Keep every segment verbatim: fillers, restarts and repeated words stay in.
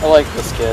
I like this kid.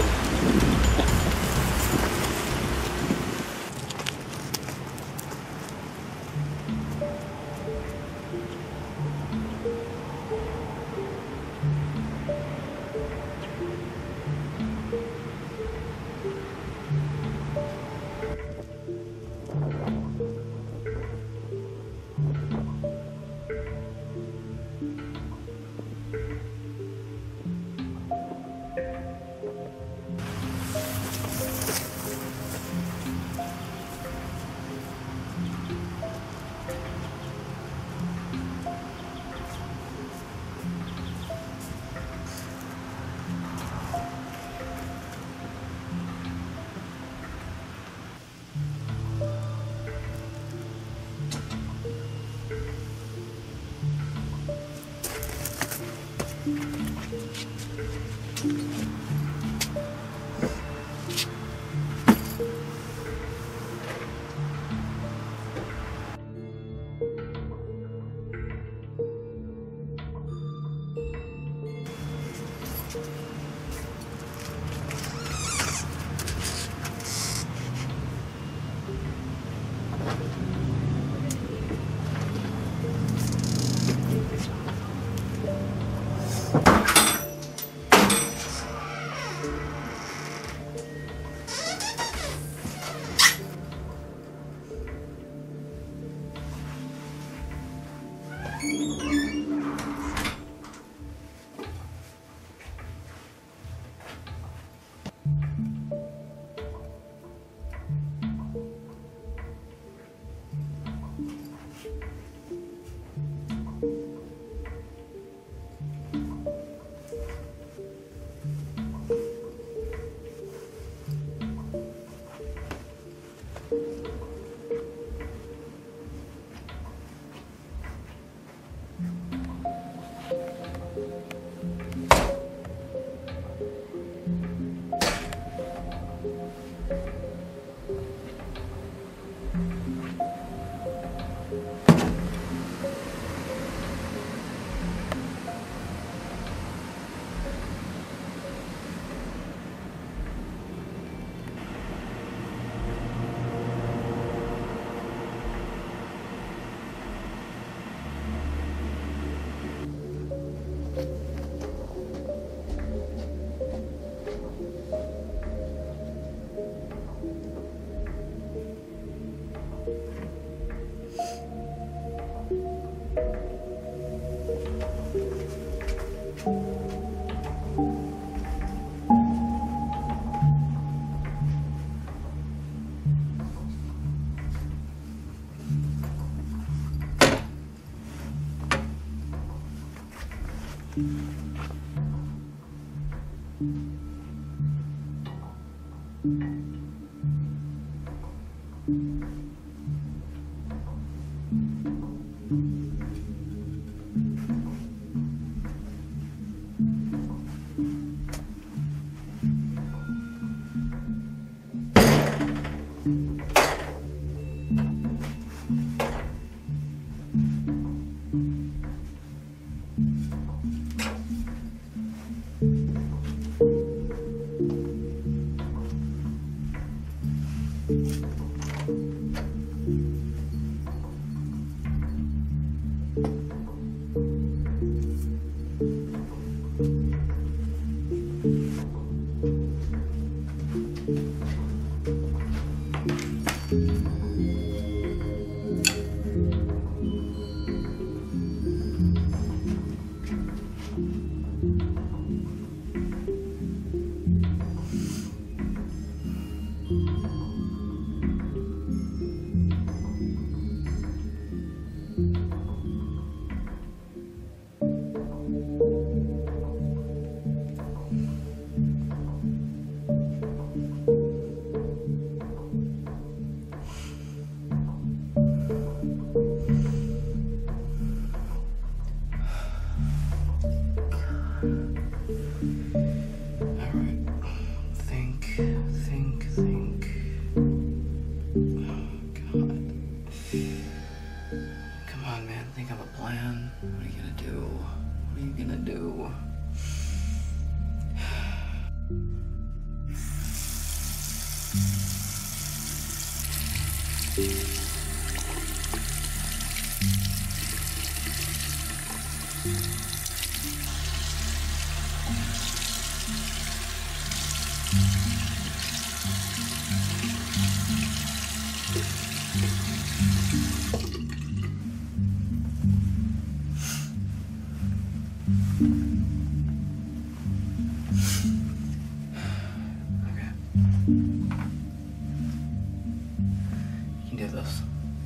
You can do this.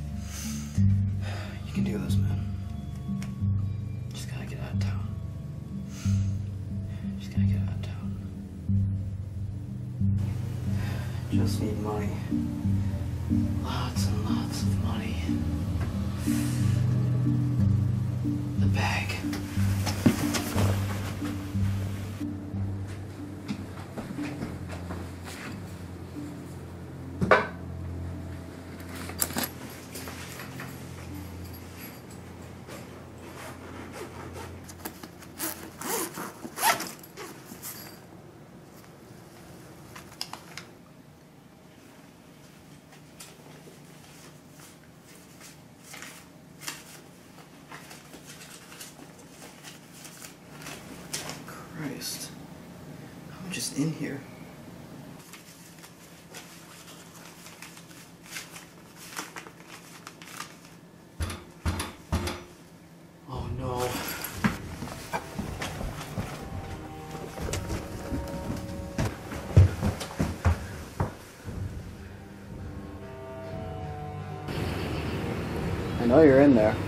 You can do this, man. Just gotta get out of town. Just gotta get out of town. Just need money. Lots and lots of money. The bag. Christ. How much is in here? Oh no. I know you're in there.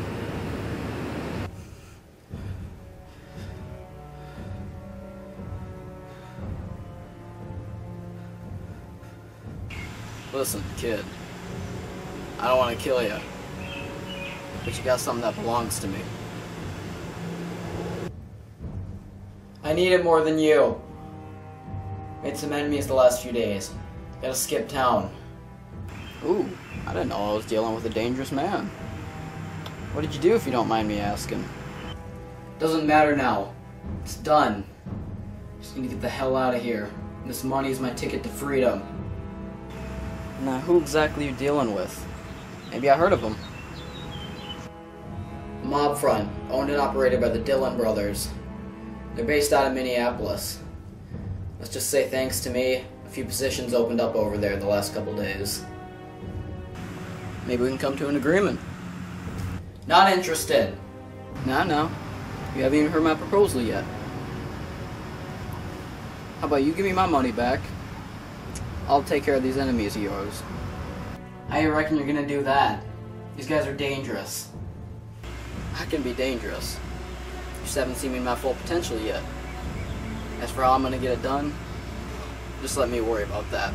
Listen, kid, I don't want to kill you, but you got something that belongs to me. I need it more than you. Made some enemies the last few days. Gotta skip town. Ooh, I didn't know I was dealing with a dangerous man. What did you do, if you don't mind me asking? Doesn't matter now. It's done. Just need to get the hell out of here. This money's my ticket to freedom. Now, who exactly are you dealing with? Maybe I heard of them. Mob front, owned and operated by the Dillon brothers. They're based out of Minneapolis. Let's just say thanks to me, a few positions opened up over there in the last couple days. Maybe we can come to an agreement. Not interested. Nah, no. You haven't even heard my proposal yet. How about you give me my money back? I'll take care of these enemies of yours. How you reckon you're gonna do that? These guys are dangerous. I can be dangerous. You just haven't seen me in my full potential yet. As for how I'm gonna get it done, just let me worry about that.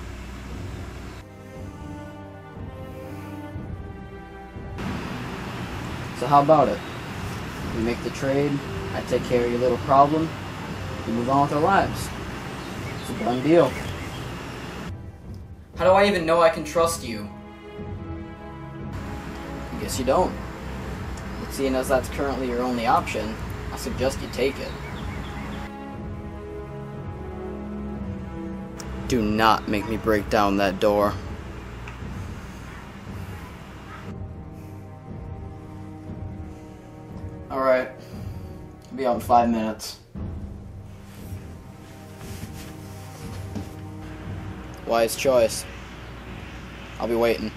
So how about it? We make the trade, I take care of your little problem, we move on with our lives. It's a done deal. How do I even know I can trust you? I guess you don't. But seeing as that's currently your only option, I suggest you take it. Do not make me break down that door. Alright. I'll be out in five minutes. Wise choice. I'll be waiting.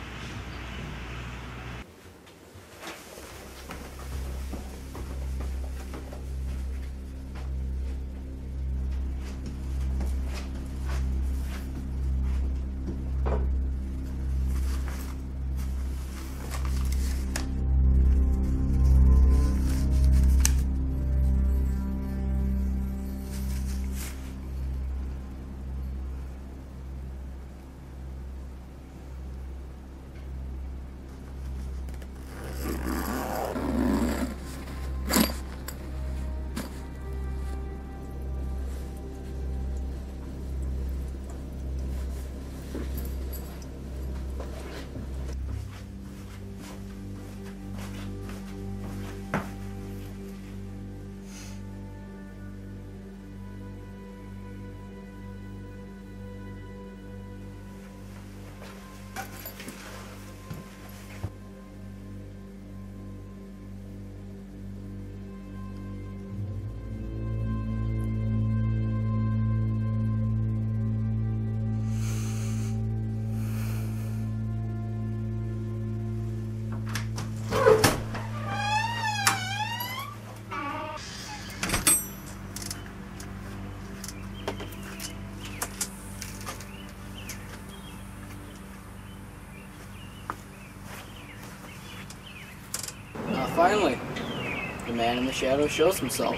Finally, the man in the shadow shows himself.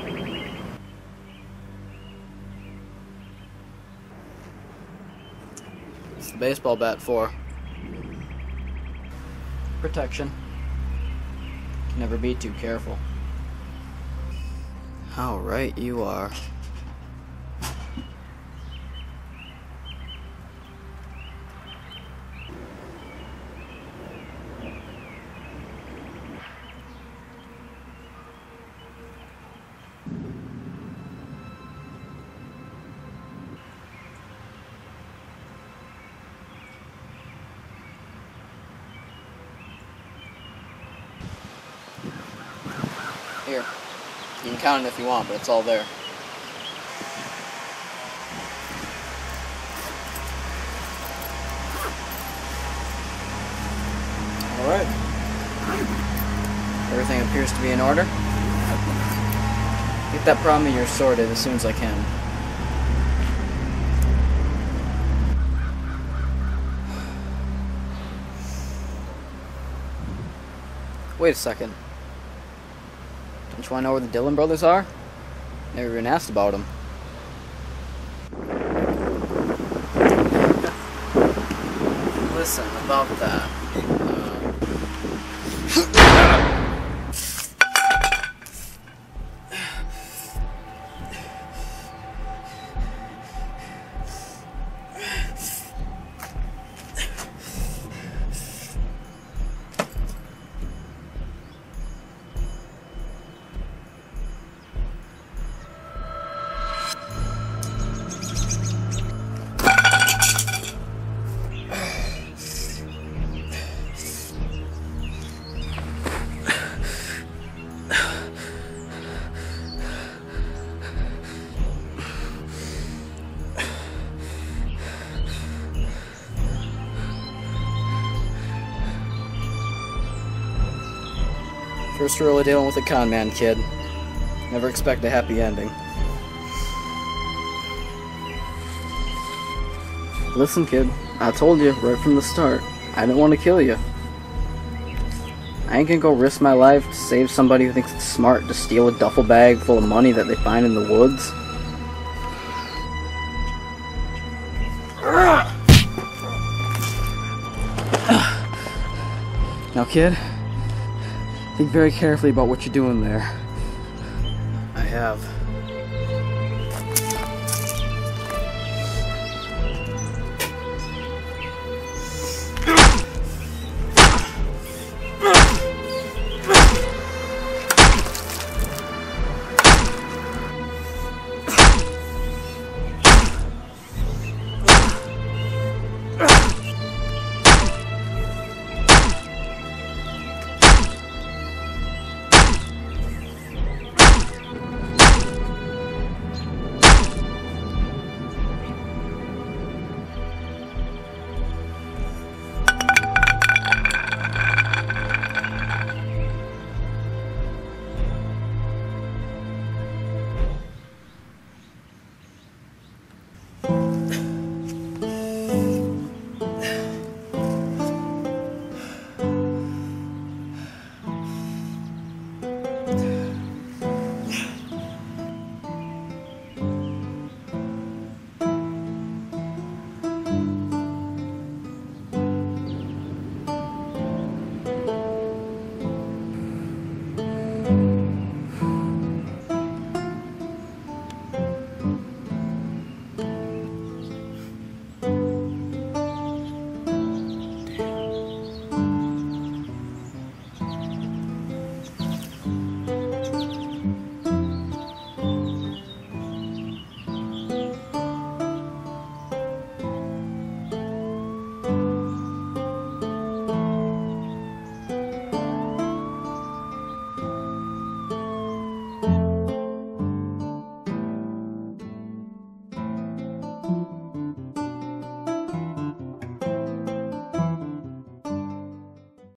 What's the baseball bat for? Protection. Can never be too careful. How right you are. Here. You can count it if you want, but it's all there. Alright. Everything appears to be in order. Get that problem of yours sorted as soon as I can. Wait a second. Don't you want to know where the Dillon brothers are? Never even asked about them. Listen, about that. Uh... First rule of dealing with a con man, kid. Never expect a happy ending. Listen, kid, I told you right from the start, I didn't want to kill you. I ain't gonna go risk my life to save somebody who thinks it's smart to steal a duffel bag full of money that they find in the woods. Now, kid, think very carefully about what you're doing there. I have. Ugh!